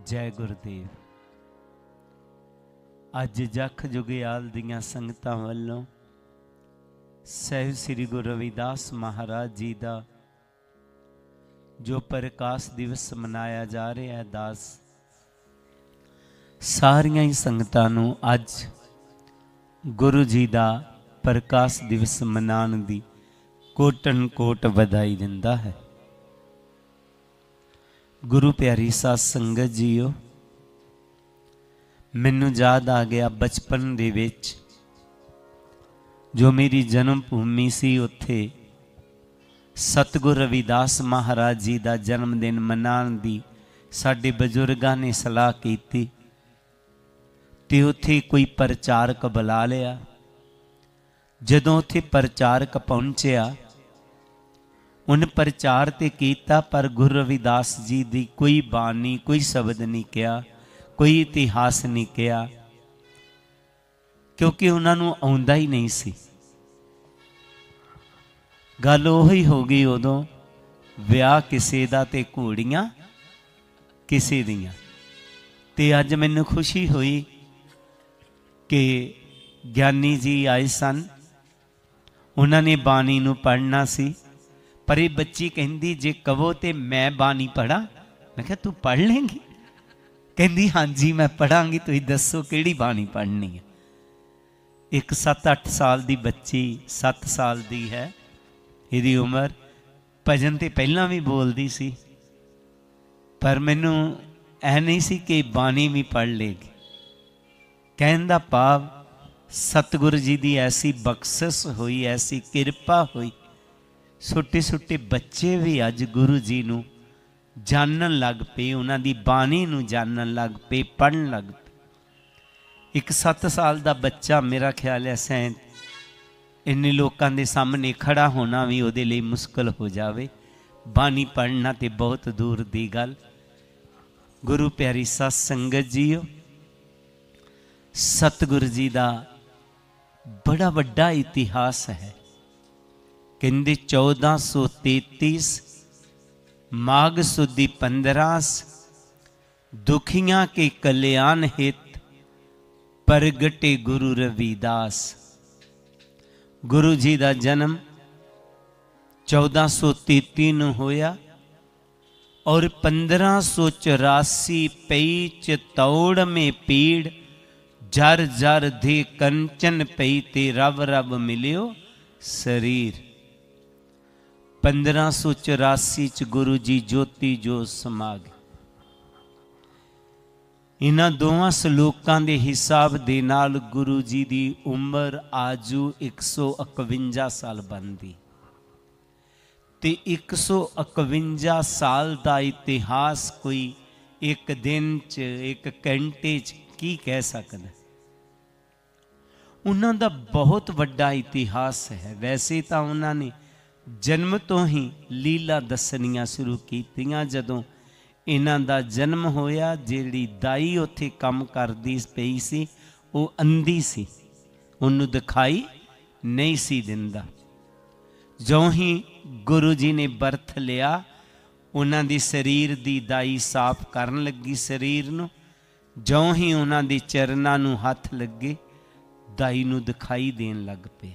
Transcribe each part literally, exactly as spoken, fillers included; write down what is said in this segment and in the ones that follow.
जय गुरुदेव। अज जख जुगियाल दियां संगतां वल्लों सहब श्री गुरु रविदास महाराज जी का जो प्रकाश दिवस मनाया जा रहा है, दास सारियां ही संगतां नूं अज गुरु जी का प्रकाश दिवस मनाने की कोटन कोट बधाई दिंदा है। गुरु प्यारी साध संगत जीओ, मैनू याद आ गया बचपन दे विच जो मेरी जन्म भूमि सी, उत्थे सतगुरु रविदास महाराज जी का जन्मदिन मनाने की साडे बजुर्गां ने सलाह की ते उत्थे कोई प्रचारक बुला लिया। जदों उत्थे प्रचारक पहुंचिया, उन प्रचार ते कीता, पर गुरु रविदास जी दी कोई बानी कोई शब्द नहीं कहा, कोई इतिहास नहीं कहा, क्योंकि उन्होंने आउंदा ही नहीं सी। गल उही हो गई उदों, विआह किसे दा ते घोड़ियां किसे दियां। ते अज मैनूं खुशी हुई कि ज्ञानी जी आए सन, उन्होंने बानी नूं पढ़ना सी। पर ये बच्ची कहती जे कहो तो मैं बानी पढ़ा। मैं कहा तू पढ़ लेंगी? कहती हाँ जी मैं पढ़ांगी, तुसीं दसो किहड़ी बानी पढ़नी है। एक सत्त अठ साल की बच्ची, सत्त साल की है इहदी उम्र, भजन तो पहला भी बोलती सी, पर मैनू ऐ नहीं सी कि बानी भी पढ़ लेगी। कहण दा भाव सतगुरु जी की ऐसी बख्शिश हुई, ऐसी किरपा हुई, छोटे छोटे बच्चे भी अज गुरु जी नूं जानन लग पे, उन्हां दी बाणी नूं जानन लग पे, पढ़न लग पे। एक सत्त साल का बच्चा, मेरा ख्याल है सैं इन्ने लोकां दे सामने खड़ा होना भी उहदे लई मुश्किल हो जावे, बाणी पढ़ना ते बहुत दूर दी गल। गुरु प्यारी साध संगत जीओ, सतगुरु जी का बड़ा वड्डा इतिहास है। कहते चौदह सौ तैतीस माघ सुदी पंद्रह दुखियां के कल्याण हित प्रगटे गुरु रविदास। गुरु जी का जन्म चौदह सौ तैती नूं होया और पंद्रह सौ चौरासी पई चितौड़ में पीड़, जर जर धे कंचन पई ते रब रब मिलियो शरीर। पंद्रह सौ चौरासी च गुरु जी ज्योति जो समा गए। इन्हां दोवां सलोकां दे हिसाब दे नाल गुरु जी की उम्र आजू एक सौ इकवंजा साल बनती ते एक सौ इकवंजा साल का इतिहास कोई एक दिन च एक घंटे च की कह सकदा। उन्हां दा बहुत वड्डा इतिहास है। वैसे तो उन्होंने जन्म तो ही लीला दसनियां शुरू कीतियां। जदों इन्हां दा जन्म होया, जिहड़ी दाई उत्थे काम करदी पई सी वो अंधी सी, उन्नू दिखाई नहीं सी दिंदा। जो ही गुरु जी ने बरत लिया, उन्हां दी शरीर दी दाई साफ करन लगी शरीर नू। जो ही उन्हां दी चरनां नू हथ लगे, दाई नू दिखाई देन लग पिया।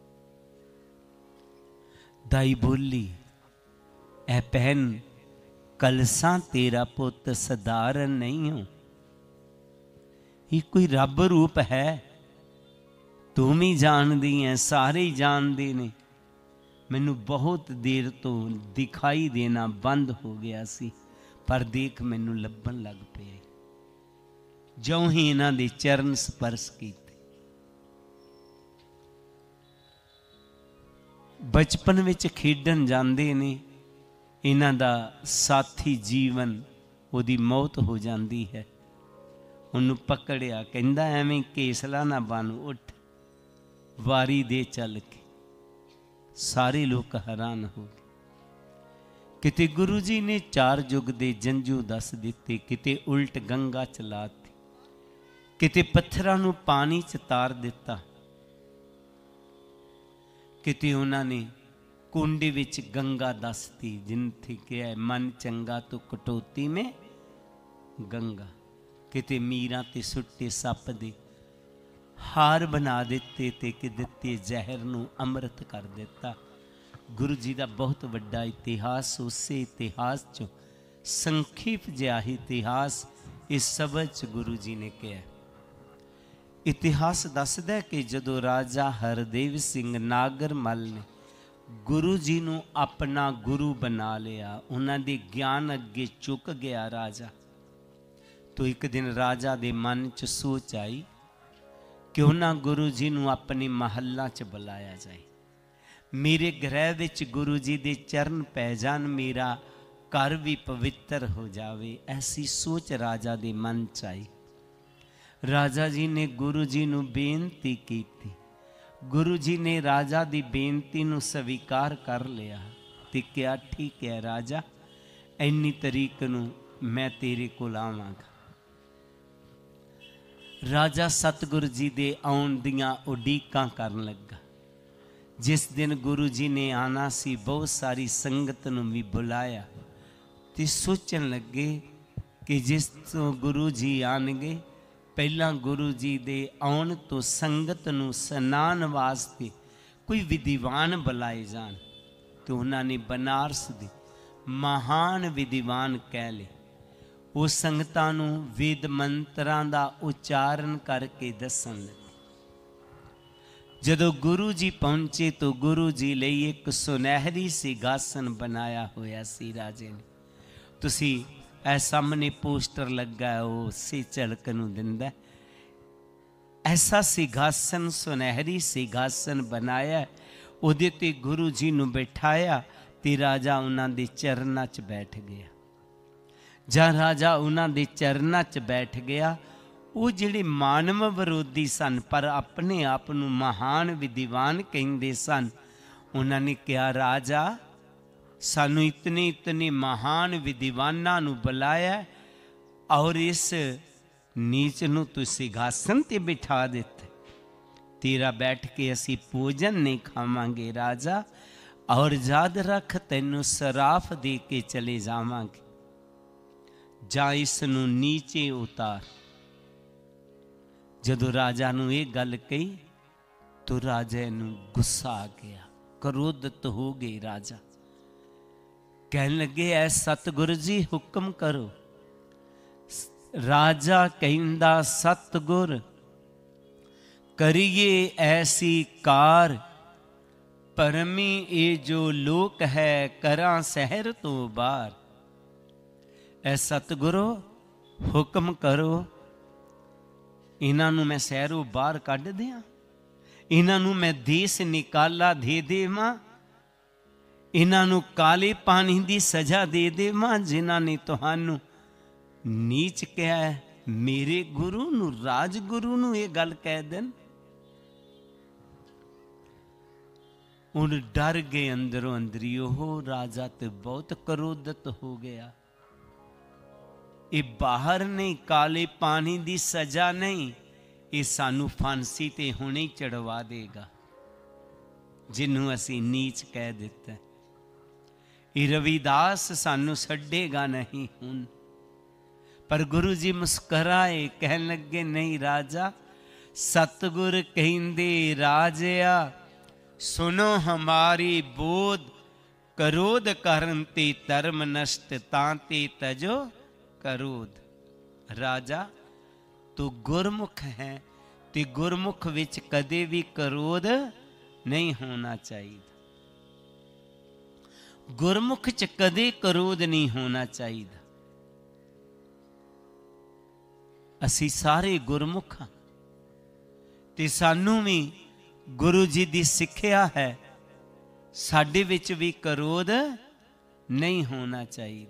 दाई बोली, ऐ भैन कलसा तेरा पुत सधारण नहीं हो, ये कोई रब रूप है, तुम ही जानदी है, सारे ही जानते ने। मैनू बहुत देर तो दिखाई देना बंद हो गया सी, पर देख मैनू लभन लग पे। जो ही इन्हां दे चरण स्पर्श कीते, बचपन विच खेडन जाते ने, इन्हां दा साथी जीवन उहदी मौत हो जाती है। उन्होंने पकड़िया, कहंदा एवें केसला ना बन, उठ वारी दे चल के। सारे लोग हैरान हो गए। किते गुरु जी ने चार युग दे जंजू दस दिते, किते उल्ट गंगा चलाती, किते पत्थरां नूं पानी च तार दिता, किते उन्होंने कुंडी विच गंगा दसती, जिनथे क्या है मन चंगा तो कटौती में गंगा किते मीरां ते सुट्टे सप दे हार बना दिते ते कि दिते जहर नूं अमृत कर दिता। गुरु जी का बहुत वड्डा इतिहास, उसे इतिहास चो संखेप जिहा इतिहास इस सबद च गुरु जी ने कहा। इतिहास दसदा कि जदों राजा हरदेव सिंह नागर मल ने गुरु जी नूं अपना गुरु बना लिया, उन्हां दे ज्ञान अगे चुक गया राजा, तो एक दिन राजा दे मन च सोच आई कि उन्हां गुरु जी नूं अपने महल्ला च बुलाया जाए, मेरे गृह विच गुरु जी दे चरण पै जान, मेरा घर भी पवित्र हो जावे। ऐसी सोच राजा दे मन च आई। राजा जी ने गुरु जी नूं बेनती कीती, गुरु जी ने राजा दी बेनती नूं स्वीकार कर लिया ते क्या ठीक है राजा, इन्नी तरीक नूं मैं तेरे कोल आवांगा। राजा सतगुरु जी दे आउण दियां उडीकां करन लगा। जिस दिन गुरु जी ने आना सी, बहुत सारी संगत नूं भी बुलाया ते सोचन लगे कि जिस तो गुरु जी आणगे, पहला गुरु जी दे आउण तो संगत नूं सनान वास्ते कोई विधिवान बुलाए जान। तो उन्होंने बनारस दे महान विधिवान कह ले, वो संगतां नूं वेद मंत्रां दा उच्चारण करके दसन लगे। जदों गुरु जी पहुंचे तो गुरु जी लई एक सुनहरी सिंहासन बनाया होया सी राजे ने। तुसी ऐ सामने पोस्टर लगा है, वो से झलक नूं दिंदा। ऐसा सिंहासन, सुनहरी सिंहासन बनाया, उहदे ते गुरु जी नूं बिठाया ते राजा उन्हां दे चरनां च बैठ गया। जां राजा उन्हां दे चरनां च बैठ गया, वो जिहड़े मानव विरोधी सन पर अपने आप नूं महान विधिवान कहिंदे सन, उन्हां ने कहा राजा सानू इतने इतने महान विधिवानां नूं बुलाया और इस नीच नूं तू सिंहासन ते बिठा दिता, तेरा बैठ के असी भोजन नहीं खावांगे राजा, और याद रख तैनू सराफ दे के चले जावांगे, जा इस नूं नीचे उतार। जदों राजा नूं ये गल कही तो राजे नूं गुस्सा आ गया, क्रोधित हो गए। राजा कहन लगे ऐ सतगुरु जी हुक्म करो। राजा कहंदा सतगुर करिए ऐसी कार, परमी ये जो लोक है करा शहर तो बाहर। ऐ सतगुरु हुक्म करो, इन्हां नूं मैं शहरों बाहर कढ दियां, इन्हां नूं मैं देश निकाला दे देवां, इन्हां नूं काले पानी दी सजा दे देवां जिन्हां ने तुहानूं नीच कहा है। मेरे गुरु नूं, राजगुरु नूं ये गल कह देन। हुण डर गए अंदरों अंदरी, ओह राजा तो बहुत क्रोधित हो गया। ये बाहर नहीं, काले पानी दी सजा नहीं, ये सानू फांसी ते हुणे चढ़वा देगा जिन्हों असी नीच कह दिता। ये रविदास सानू छड्डेगा नहीं हुण। पर गुरु जी मुस्कराए, कहन लगे नहीं राजा, सतगुर कहिंदे राजया सुनो हमारी बोध, करोध करन ते धर्म नष्ट तांते तजो करोध। राजा तू गुरमुख है ते गुरमुख विच कदे भी करोध नहीं होना चाहिए। गुरमुख च कदे करोध नहीं होना चाहिए। असी सारे गुरमुख हाँ ते सानू भी गुरु जी दी सिक्ख्या है, साडे विच भी करोध नहीं होना चाहिए।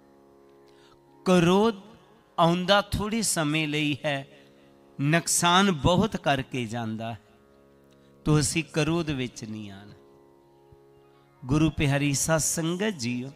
करोध आउंदा थोड़े समय लई है, नुकसान बहुत करके जांदा है, तो असी करोध विच नहीं आना। गुरु प्यारी सा संगत जीओ,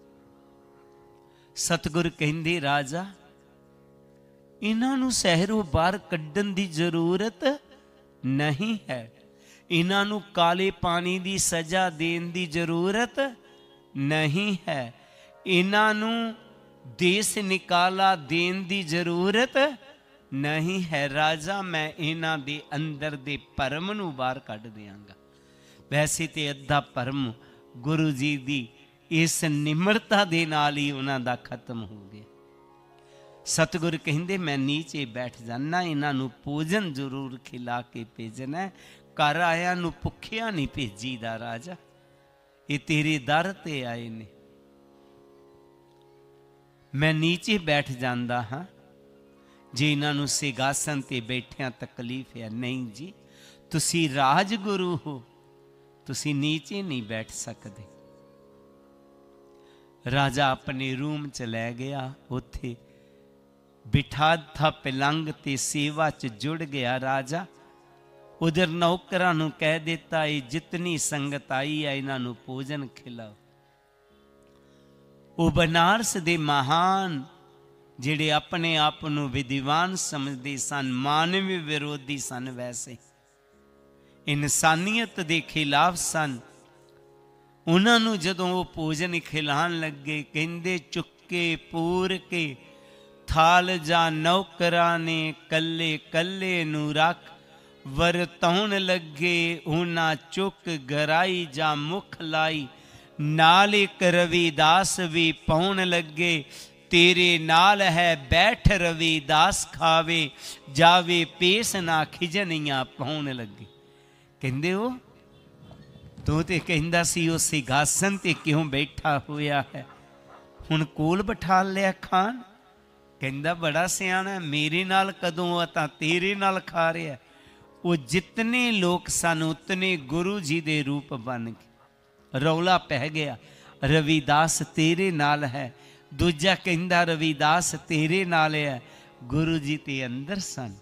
सतगुर कहंदे राजा इन्हां नूं शहरों बाहर कड्ढण दी जरूरत नहीं है, इन्हां नूं काले पानी दी सजा देण दी जरूरत नहीं है, इन्हां नूं देश निकाला देन दी जरूरत नहीं है राजा, मैं इन्हां दे अंदर दे परम नूं बाहर कढ दियांगा। वैसे ते अद्धा परम गुरु जी दी इस निमरता दे नाल ही उन्हां दा खत्म हो गया। सतगुर कहिंदे मैं नीचे बैठ जाना, इन्हां नूं भोजन जरूर खिला के भेजना, घर आया नूं भुखिया नहीं भेजीदा राजा, ये तेरे दर ते आए ने। मैं नीचे बैठ जांदा हाँ जे इन्हां नूं सिंघासन ते बैठिया तकलीफ है। नहीं जी, तुसी राजगुरु हो, तुसी नीचे नहीं बैठ सकते। राजा अपने रूम च लै गया, उत्थे बिठा था पलंग ते सेवा च जुड़ गया राजा। उधर नौकरां नूं कह दिता ये जितनी संगत आई है इन्हां नूं भोजन खिलाओ। वो बनारस दे महान जिहड़े अपने आप नूं विद्वान समझदे सन, मानव विरोधी सन, वैसे इंसानियत दे खिलाफ सन, उन्हां नूं जदों वो भोजन खिलाण लगे कहंदे चुके पूर के थाल जा नौकरां ने कल्ले कल्ले नूं रख, वरताउण लगे उन्हां चुक गराई जा मुख लाई, नाल इक रविदास भी पाउण लगे, तेरे नाल है बैठ रविदास खावे, जावे पेस ना खिजनियां पाउण लगे। कहंदे ओ तू ते कहंदा सी ओ सिंघासन ते क्यों बैठा होया है, हुण कोल बिठा लिया खान। कहंदा बड़ा सियाणा, मेरे नाल कदों तां तेरे नाल खा रहा। वो जितने लोग सन उतने गुरु जी दे रूप बन गए। रौला पै गया, रविदास तेरे नाल है, दूजा कहंदा रविदास तेरे नाल है, गुरु जी ते अंदर सन।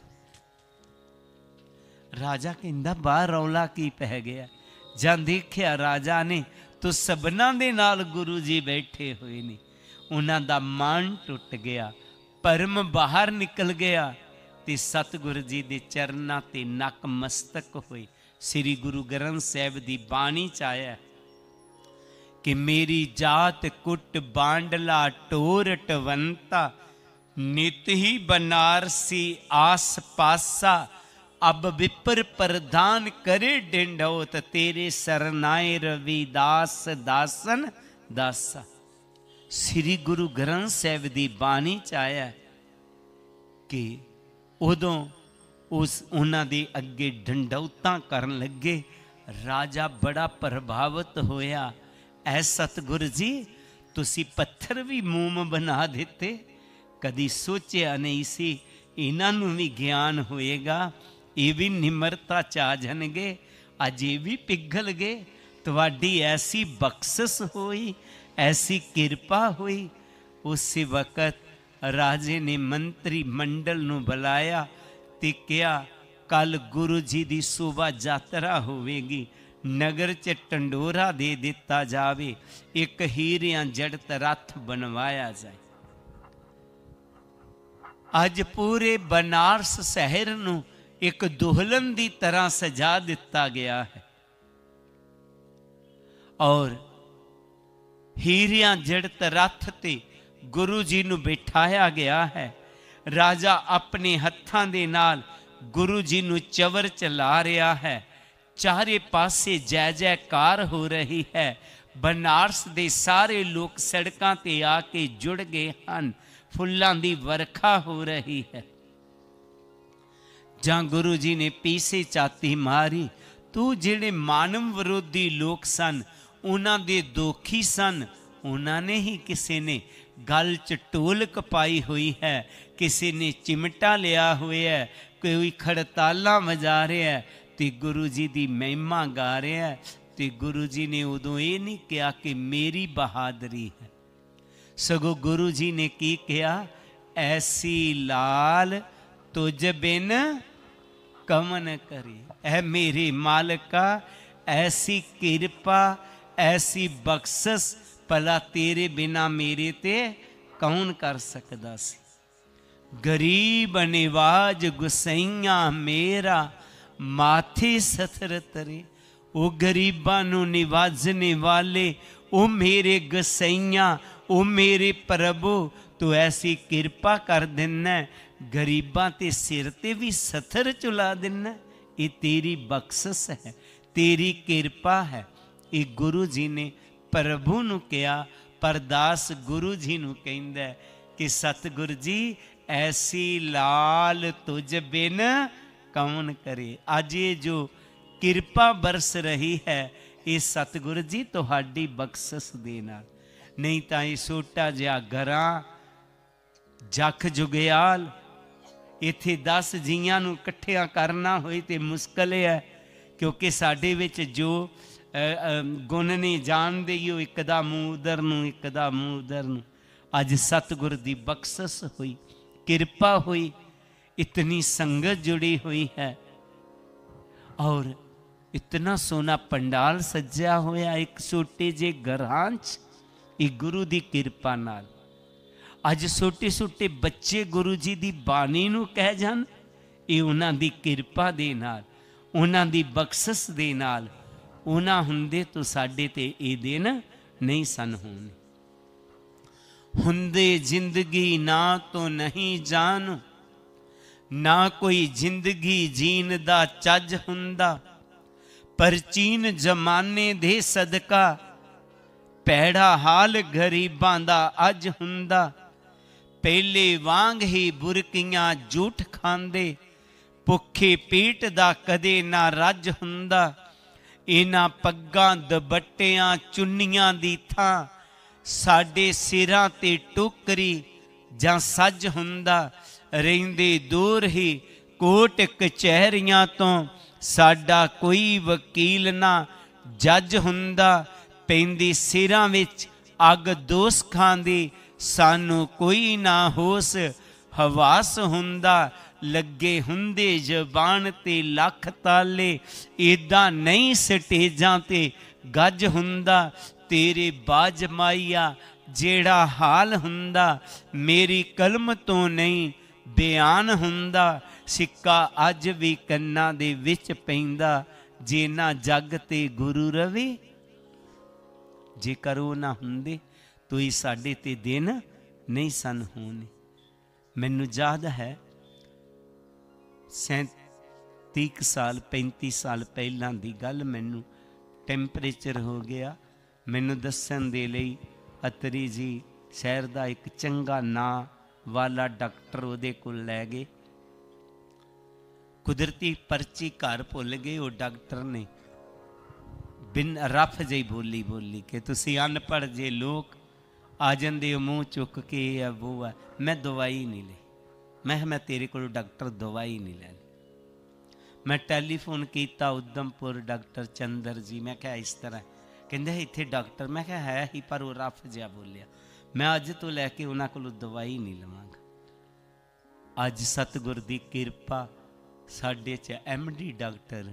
राजा कहंदा बाहर रौला की पै गया। जां देखिया राजा ने तो सबना दे नाल गुरु जी बैठे हुए ने, उन्हां दा मन टुट गया, परम बाहर निकल गया ते सतगुरु जी दे चरनां ते नक मस्तक होए। श्री गुरु ग्रंथ साहिब दी बाणी च आया कि मेरी जात कुट बांडला टोर टवंता, नित ही बनारसी आस पासा, अब विपर प्रदान करे डिंडोत, तेरे सरनाए रविदास दासन दासा। श्री गुरु ग्रंथ साहिब दी बाणी च आया कि उदों उस उन्हां दे अगे डंडौतां करन लगे। राजा बड़ा प्रभावित होया, ऐ सतगुरु जी तुसी पत्थर भी मोम बना दिते, कदी सोचिया नहीं सी इन्हां नूं भी ज्ञान होएगा, ये भी निमरता च आ जाणगे, अज ये भी पिघल गए। तुहाडी ऐसी बख्शिश होई, ऐसी कृपा हुई। उस वक़्त राजे ने मंत्री मंडल नूं बुलाया ते कहा कल गुरु जी दी शोभा यात्रा होवेगी, नगर च टंडोरा दे दिता जावे, एक हीरियां जड़त रथ बनवाया जाए। अज पूरे बनारस शहर नूं एक दुल्हन दी तरह सजा दिता गया है और हीरियां जड़त रथ ते गुरु जी नूं बिठाया गया है। राजा अपने हत्थां दे नाल गुरु जी नूं चवर चला रहा है। चारे पासे जय जयकार हो रही है। बनारस दे सारे लोग सड़कां ते आके जुड़ गए हन। फुल्लां दी वर्खा हो रही है। जां गुरु जी ने पीछे चाती मारी, तू जिहड़े मानव विरोधी लोग सन उन्हां दे दोखी सन, उन्होंने ही किसी ने गल च ढोलक पाई हुई है, किसी ने चिमटा लिया हुआ है, कोई खड़ताला वजा रहा है तो गुरु जी की महिमा गा रहा है। तो गुरु जी ने उदों ये नहीं कहा कि मेरी बहादुरी है, सगों गुरु जी ने की कहा, ऐसी लाल तुझ बिन कमन करी। ऐ मेरे मालिका ऐसी कृपा ऐसी बख्शिश भला तेरे बिना मेरे ते कौन कर सकदा सी। गरीब निवाज गुसैया मेरा माथे सथर तरे। वो गरीबां नूं निवाजने वाले ओ मेरे गुसैया ओ मेरे प्रभु तू ऐसी कृपा कर देना गरीबां ते सिर ते भी सथर चुला देना। ये तेरी बख्शिश है, तेरी कृपा है। ये गुरु जी ने प्रभु नूं कहा, पर दास गुरु जी नूं कहंदा कि सतगुरु जी ऐसी लाल तुझ बिन कौन करे। अज ये जो कृपा बरस रही है ये सतगुरु जी तुहाडी बख्शिश दे नाल, नहीं तो ये छोटा जिहा घरा जख जुगियाल इत्थे दस जीआं नूं इकट्ठियां करना होए ते मुश्किल है, क्योंकि साडे विच जो गुण नहीं जानदे ही एक दा मूँह उधर नूं एक दा मूँह उधर नूं। अज सतगुर दी बख्शिश हुई, कृपा हुई, इतनी संगत जुड़ी हुई है और इतना सोना पंडाल सज्जा होया एक छोटे जे घरां च। ये गुरु दी कृपा नाल अज छोटे छोटे बच्चे गुरु जी दी बाणी नूं कह जान, ये उन्हां दी कृपा दे नाल, उन्हां दी बख्शिश दे नाल। उन्हां हुंदे तो साडे ते ये दिन नहीं सन होने। हुंदे जिंदगी ना तो नहीं जान, ना कोई जिंदगी जीन दा चज हुंदा, पर चीन जमाने दे सदका पैड़ा हाल गरीबां दा अज हुंदा। पहले वांग ही बुरकियां झूठ खांदे, भुखे पेट दा कदे ना रज हुंदा। इन्हां पग्गां दुपट्टियां चुन्नियां दी थां साडे सिरां ते टोकरी जां सज हुंदा। रहिंदे दूर ही कोट कचहरियां तो साडा कोई वकील ना जज हुंदा। पैंदी सिरां विच अग दोस खांदी, सानू कोई ना होश हवास हुंदा। लगे हुंदे जबान ते लख ताले, इदा नहीं स्टेजां ते गज हुंदा। तेरे बाज माइया जेड़ा हाल हुंदा, मेरी कलम तो नहीं बयान हुंदा। सिक्का अज भी कन्ना दे विच पैंदा, जे ना जग ते गुरु रवे। जेकर वो ना हुंदे तो ये साडे ते दिन नहीं सन होने। मैनू याद है सैंती साल पैंती साल पहलां दी गल, मैनू टैंपरेचर हो गया। मैनू दस्सण दे लई अतरी जी शहर दा एक चंगा नां वाला डॉक्टर उहदे कोल लै गए। कुदरती परची घर भुल गए। वो डॉक्टर ने बिन रफ जी बोली बोली कि तुसी अनपढ़ जे लोग आ जाते हो मूँह चुक के है वो है। मैं दवाई नहीं ली। मैं मैं तेरे को डॉक्टर दवाई नहीं लैनी। मैं टैलीफोन किया उधमपुर डॉक्टर चंदर जी, मैं क्या इस तरह कहते इत्थे डॉक्टर, मैं क्या है ही पर वो रफ जिहा बोलिया। मैं अज तो लैके उन्होंने को दवाई नहीं लवांगा। अज सतगुर दी कृपा साडे च एम डी डॉक्टर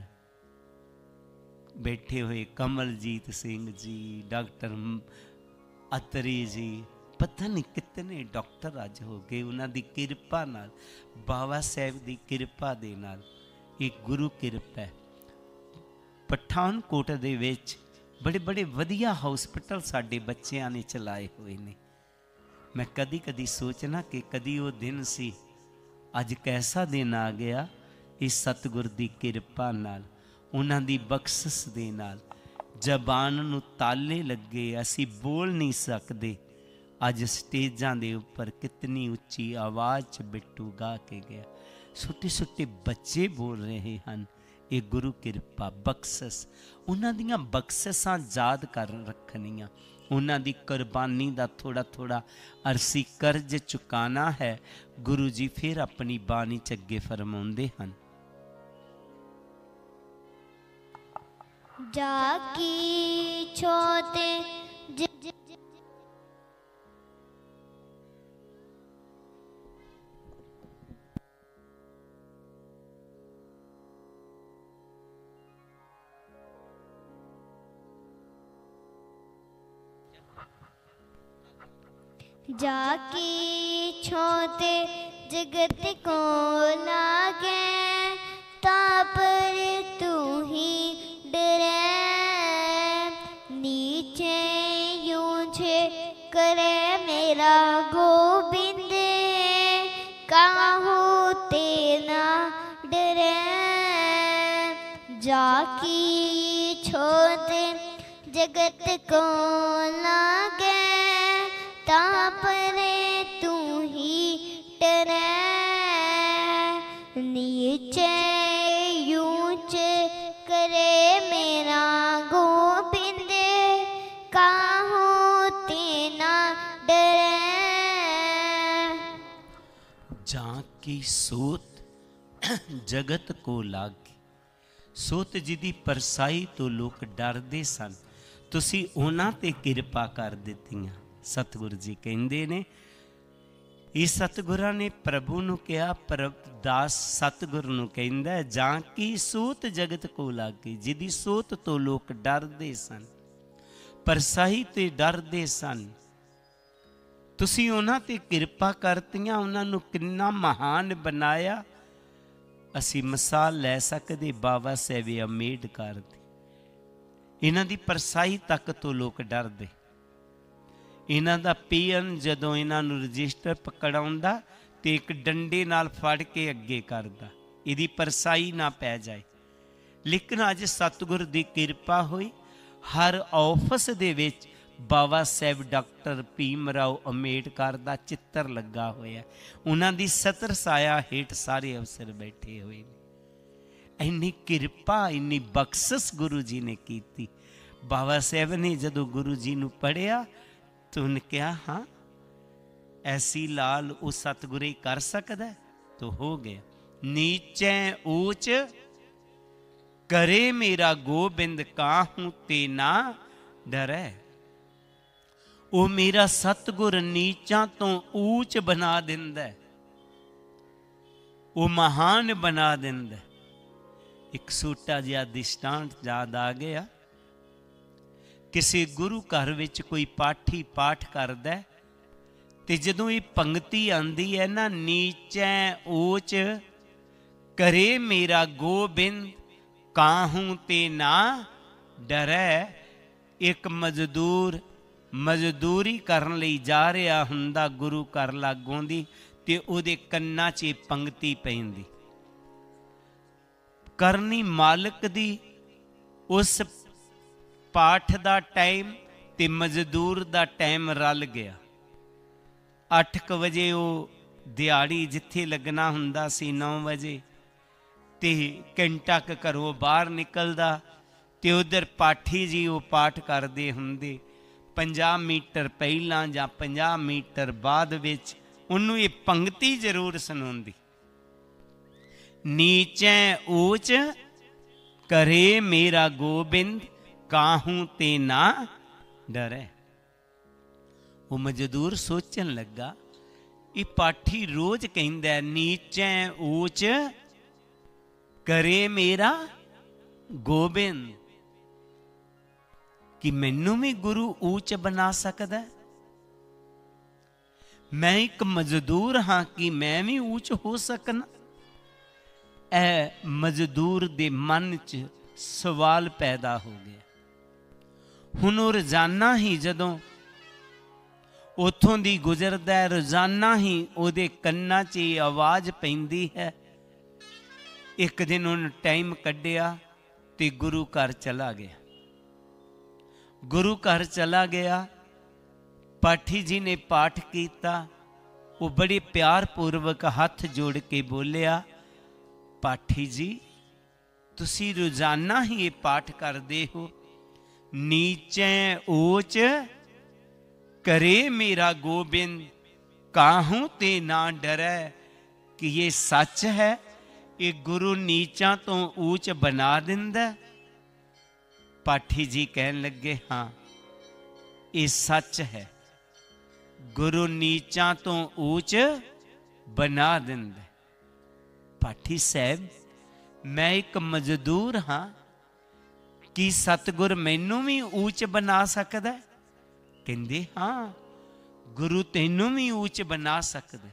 बैठे हुए, कमलजीत सिंह जी, डॉक्टर अतरी जी, पता नहीं कितने डॉक्टर अज हो गए उन्हों की कृपा नाल, बाबा साहब की कृपा दे नाल। एक गुरु कृपा है। पठानकोट दे विच बड़े बड़े वधिया हॉस्पिटल साडे बच्चियां ने चलाए हुए ने। मैं कदी कदी सोचना कि कदी वो दिन सी, अज कैसा दिन आ गया इस सतगुर दी कृपा नाल, उन्हां दी बख्शिश दे नाल। जबान नूं ताले लगे, असी बोल नहीं सकते। अज स्टेजां दे उपर कितनी उच्ची आवाज़ च बिट्टू गा के गया। छोटे छोटे बच्चे बोल रहे हैं। ये गुरु कृपा बख्शिश, उन्हां दियां बख्शिशां याद कर रखनियां, उन्हां दी कुर्बानी दा थोड़ा थोड़ा अरसी कर्ज चुकाना है। गुरु जी फिर अपनी बाणी च अगे फरमाउंदे हैं, जाकी छोते जाकी छोते जगत को लागे, तापर तू ही डरे, नीचे यूं छे करे मेरा गोबिंद काहू ते ना डरे जाकी छोड़ जगत को लागे तापरे तू ही डरे नीचे यूंच करे मेरा गोबिंद काहू ते ना डरे जाकी सोत जगत को लागे सोत जी दी परसाई तो लोग डरदे सन तुसी उन्हां ते किरपा कर दित्तियां। सतगुरु जी कहंदे ने इस सतगुरां ने प्रभु नूं कहा प्रभ दास सतगुरु नूं कहंदा जां की सोत जगत को लागे जिदी सोत तो लोग डरदे सन परसाई ते डरदे सन तुसी उन्हां ते किरपा करतियां उन्हां नूं किन्ना महान बनाया। असी मिसाल लै सकदे बाबा साहब अम्बेडकर दी इन्हां दी परसाई तक तो लोग डरदे इन्हां दा पीएन जदों इन्हां नूं रजिस्टर पकड़ाउंदा ते एक डंडे नाल फड़ के अगे करदा इहदी परसाई ना पै जाए। लेकिन अज सतगुर दी किरपा होई हर ऑफिस दे विच बाबा साहब डॉक्टर भीम राव अम्बेडकर दा चित्र लगा होया उन्हां दी सतर साया हेठ सारे अफसर बैठे हुए ने। इन्नी किरपा इन्नी बख्शिश गुरु जी ने की। बाबा साहब ने जदों गुरु जी नूं पढ़िया तो उन्हें कहा हाँ ऐसी लाल वो सतगुरे कर सकदा तो हो गया। नीचे ऊंच करे मेरा गोबिंद काहू ते ना डरे वो मेरा सतगुर नीचा तो ऊंच बना दिंदा वो महान बना दिंदा। एक छोटा जिहा दृष्टांत याद आ गया किसी गुरु घर विच कोई पाठी पाठ करदा ते जदों ये पंक्ति आंदी है ना नीचे ऊंच करे मेरा गोबिंद काहू ते ना डरे एक मजदूर मजदूरी करन लई जा रहा हुंदा गुरु घर लागों दी ते उहदे कन्नां च पंक्ति पैंदी करनी मालिक दी उस पाठ दा टाइम ते मजदूर दा टाइम रल गया। अठ क वजे वो दिहाड़ी जिथे लगना हुंदा सी नौ वजे ते घंटा क घरों बाहर निकलदा ते उधर पाठी जी वो पाठ करदे हुंदे पंजाह मीटर पहला जां पंजाह मीटर बाद विच उन्होंने ये पंक्ति जरूर सुनाउंदी नीचे ऊंच करे मेरा गोबिंद काहू ते ना डरे। वो मजदूर सोचन लगा ये पाठी रोज कहंदा नीचे ऊंच करे मेरा गोबिंद कि मैनू भी गुरु ऊंच बना सकदा मैं एक मजदूर हाँ कि मैं भी ऊंच हो सकना। ए मजदूर दे मन च सवाल पैदा हो गया। हुण रोजाना ही जदों उथों दी गुजरदा रोजाना ही उहदे कन्नां च आवाज़ पैंदी है। एक दिन उन्हें टाइम कढ़िया ते गुरु घर चला गया। गुरु घर चला गया पाठी जी ने पाठ किया वो बड़े प्यार पूर्वक हाथ जोड़ के बोलिया पाठी जी तुसी रोजाना ही ये पाठ करते हो नीचे ऊंच करे मेरा गोबिंद काहू ते ना डरे कि ये सच है ये गुरु नीचा तो ऊंच बना दिंदा। पाठी जी कहन लगे हाँ ये सच है गुरु नीचा तो ऊंच बना दिंदा। पाठी साहब मैं एक मजदूर हाँ कि सतगुर मैनू भी ऊंच बना सकदा? कहंदे हाँ गुरु तैनू भी ऊंच बना सकदा।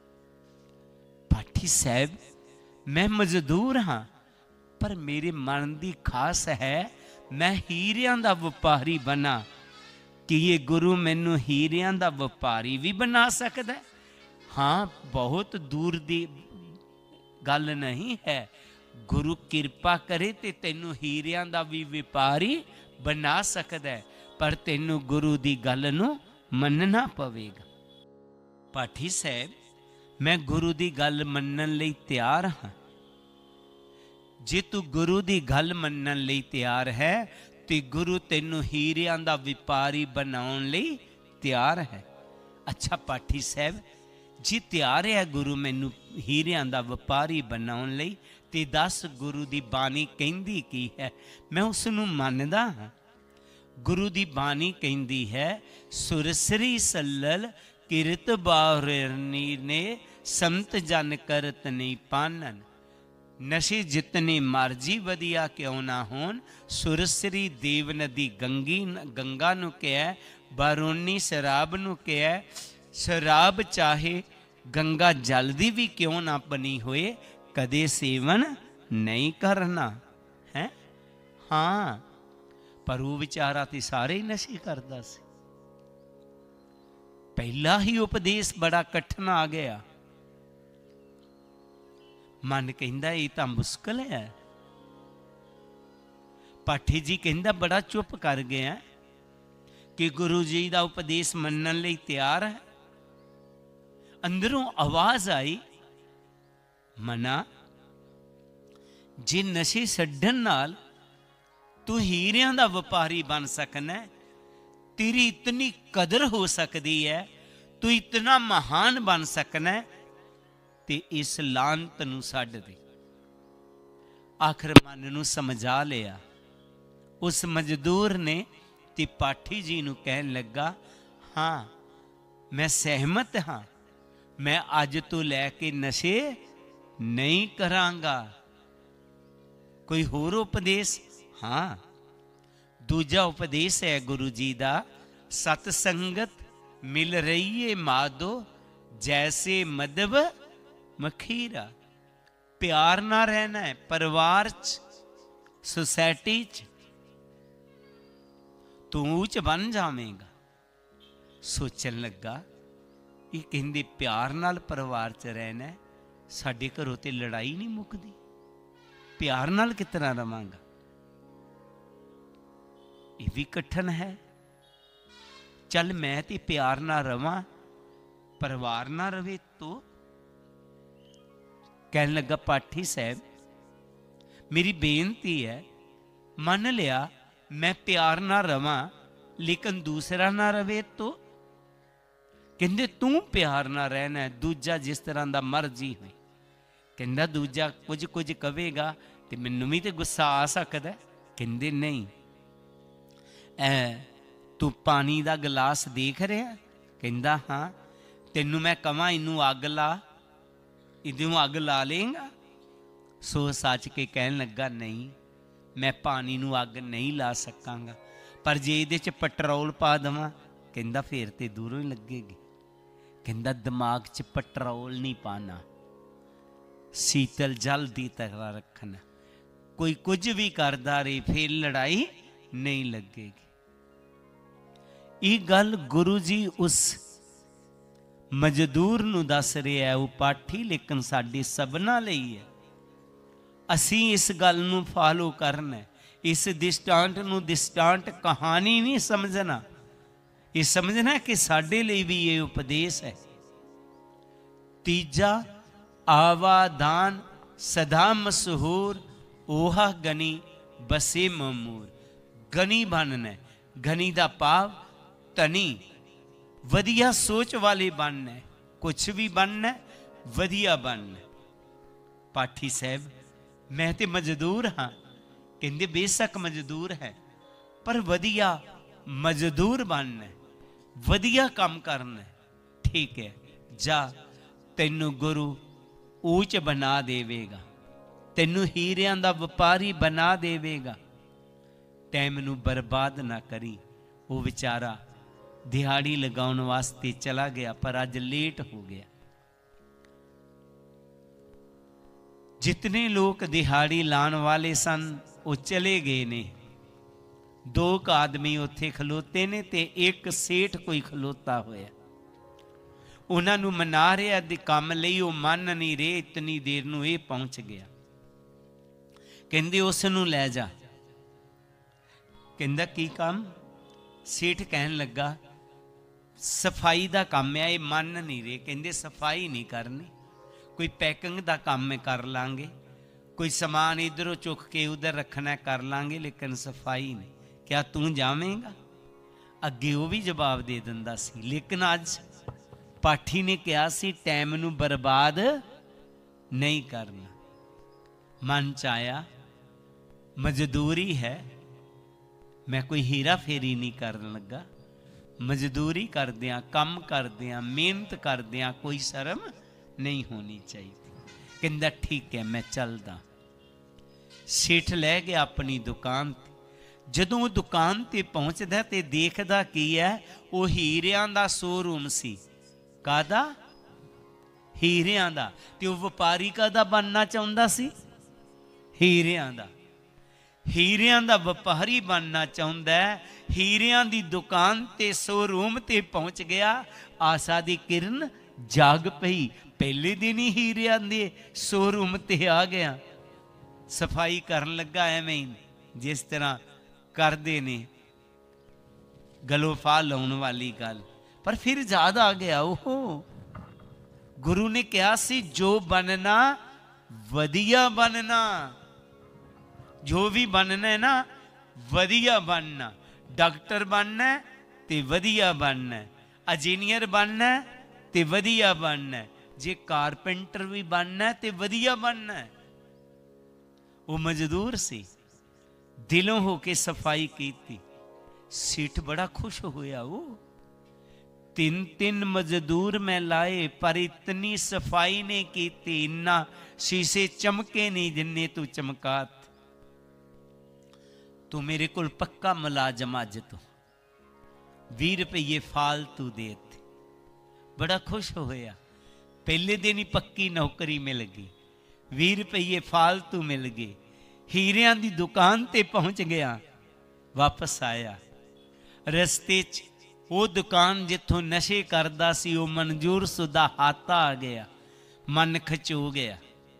पाठी साहब मैं मजदूर हाँ पर मेरे मन की खास है मैं हीरियां दा व्यापारी बना कि ये गुरु मैनू हीरियां दा व्यापारी भी बना सकदा है? हाँ, बहुत दूर दी गल नहीं है। गुरु किरपा करे ते तैनू हीरियां दा भी व्यापारी बना सकदा है, पर तैनू गुरु दी गल नू मनना पवेगा। पाठी साहब, मैं गुरु दी गल मनन लई तैयार हाँ। जे तू गुरु दी गल मनन लई तैयार है ते गुरु तैनू हीरियां दा व्यापारी बनाउण लई तैयार है। अच्छा पाठी साहब, जे तैयार है गुरु मैनू हीरियां दा व्यापारी बनाउण लई, ते दस गुरु दी बानी कहंदी की है? मैं उस नू मनदा हाँ। गुरु दी बानी कहंदी है, सुरसरी सल्लल किरत बारनी ने संत जन करत नहीं पानन। नशे जितने मर्जी वधिया क्यों ना होन, सुरसरी देव नदी गंगी गंगा नू कहा, बारोनी शराब नू कहा, शराब चाहे गंगा जल दी भी क्यों ना बनी होए, कदे सेवन नहीं करना है। हाँ, पर वो विचारा तो सारे ही नशे करता सी। पहला ही उपदेश बड़ा कठिन आ गया। मन कहंदा ये तो मुश्किल है। पाठी जी कहंदा बड़ा चुप कर गया कि गुरु जी का उपदेश मनन लई तैयार है। अंदरों आवाज आई, मना जे नशे छड्डण नाल तू हीरियां दा व्यापारी बन सकना, तेरी इतनी कदर हो सकती है, तू इतना महान बन सकना, ते इस लानत नू छड्ड दे। आखिर मन नू समझा लिया। उस मजदूर ने ते पाठी जी नू कहन लगा, हाँ मैं सहमत हाँ, मैं अज तो लैके नशे नहीं करांगा। कोई होर उपदेश? हाँ, दूजा उपदेश है गुरु जी दा, सतसंगत मिल रही है माधो जैसे मधव मखीरा। प्यार ना रहना है परिवार च, सोसाइटी च, तू ऊंच बन जावेगा। सोचन लगा, ये कहंदे प्यार नाल परिवार च रहना है, साडे घरों ते लड़ाई नहीं मुकदी, प्यार नाल कितना रवांगा? ये भी कठिन है। चल मैं ते प्यार ना रवां, परिवार ना रवे तो? कहने लगा, पाठी साहब मेरी बेनती है, मन लिया मैं प्यार ना रवां लेकिन दूसरा ना रवे तो? कहंदे तू प्यार ना रहना है, दूजा जिस तरह का मर्जी हो। कहंदा दूजा कुछ कुछ कवेगा तो मैनू भी तो गुस्सा आ सकता है। कहंदे नहीं, ऐ तू पानी का गिलास देख रहा? कहंदा हाँ। तेनू मैं कवां इनू अग ला, इदू अग ला लेगा? सोच सच के कहन लगा, नहीं मैं पानी नू अग नहीं ला सकांगा, पर जे इहदे च पेट्रोल पा देवां, कहंदा फिर ते दूरों ही लगेगी। कहंदा दिमाग च पेट्रोल नहीं पाना, शीतल जल दी तरह रखना, कोई कुछ भी करदा रहे फिर लड़ाई नहीं लगेगी। ये गल गुरु जी उस मजदूर नू दस रहा है, वो पाठी, लेकिन साडी सबना लई है। असी इस गल नू फॉलो करना, इस दिस्टांट नू दिस्टांट कहानी नहीं समझना, ये समझना कि साडे लिए भी ये उपदेश है। तीजा, आवादान सदा मशहूर, ओहा गनी बसे ममूर। गनी बनना, गनी दा भाव धनी, वधिया सोच वाले बनना, कुछ भी बनना वधिया बनना। पाठी साहब मैं तो मजदूर हाँ, कहंदे बेशक मजदूर है, पर वधिया मजदूर बनना, वधिया काम करना। ठीक है, जा तैनू गुरु ऊंच बना देवेगा, तैनू हीरियां दा व्यापारी बना देवेगा। टाइम नू बर्बाद ना करी। वो बेचारा दिहाड़ी लगाउण वास्ते चला गया, पर अज लेट हो गया। जितने लोग दिहाड़ी लाने वाले सन वो चले गए ने, दो क आदमी उत्थे खलोते ने ते एक सेठ कोई खलोता होया। उन्हां नूं मना रहा दे काम लई, वो मन नहीं रहे। इतनी देर नूं ये पहुंच गया। कहंदे उस नूं लै जा। कहंदा की काम? सेठ कहन लगा सफाई दा काम है, ये मन नहीं रहे। कहंदे सफाई नहीं करनी, कोई पैकिंग दा काम है कर लांगे, कोई समान इधरों चुक के उधर रखना है कर लांगे, लेकिन सफाई नहीं। क्या तू जावेंगा? अगे वो भी जवाब दे दिंदा सी, लेकिन अज पाठी ने कहा सी टाइम नू बर्बाद नहीं करना। मन च आया मजदूरी है, मैं कोई हीरा फेरी नहीं करन लगा। मजदूरी करदियां, काम करदियां, मेहनत करदियां कोई शर्म नहीं होनी चाहिए। कहंदा ठीक है मैं चलदा। सेठ लै गया अपनी दुकान ते। जदों दुकान ते पहुंचदा ते देखदा की है, वो हीरियां दा शोरूम सी। कादा? हीरियां दा। ते वो व्यापारी कादा बनना चाहुंदा सी? हीरियां दा। हीरियां दा व्यापारी बनना चाहुंदा है। हीरियां दी दुकान ते शोरूम ते पहुंच गया। आशा दी किरण जाग पई। पहले दिन ही हीरियां दे शोरूम ते आ गया। सफाई करन लगा एवें ही जिस तरह करते ने गलों फाह लाउण वाली गल। पर फिर याद आ गया, ओहो गुरु ने कहा सी जो बनना वधिया बनना। जो भी बनना है ना वधिया बनना। डॉक्टर बनना है ते वधिया बनना है, इंजीनियर बनना है ते वधिया बनना है, जे कारपेंटर भी बनना है ते वधिया बनना है। वो मजदूर सी, दिलों होके सफाई की थी। सेठ बड़ा खुश होया। वो तीन तीन मजदूर मैं लाए पर इतनी सफाई ने की थी, इन्ना शीशे चमके नहीं जिन्ने तू चमका। तू मेरे को पक्का मुलाजम अज तो बीस रुपये फालतू दे थे। बड़ा खुश होया। पहले दिन ही पक्की नौकरी मिल गई, बीस रुपये फालतू मिल गए। हीरियां दी दुकान ते पहुंच गया। वापस आया रस्ते च वो दुकान जिथों नशे करदा सी, वो मंजूर सुदा हाथा आ गया। मन खचो गया।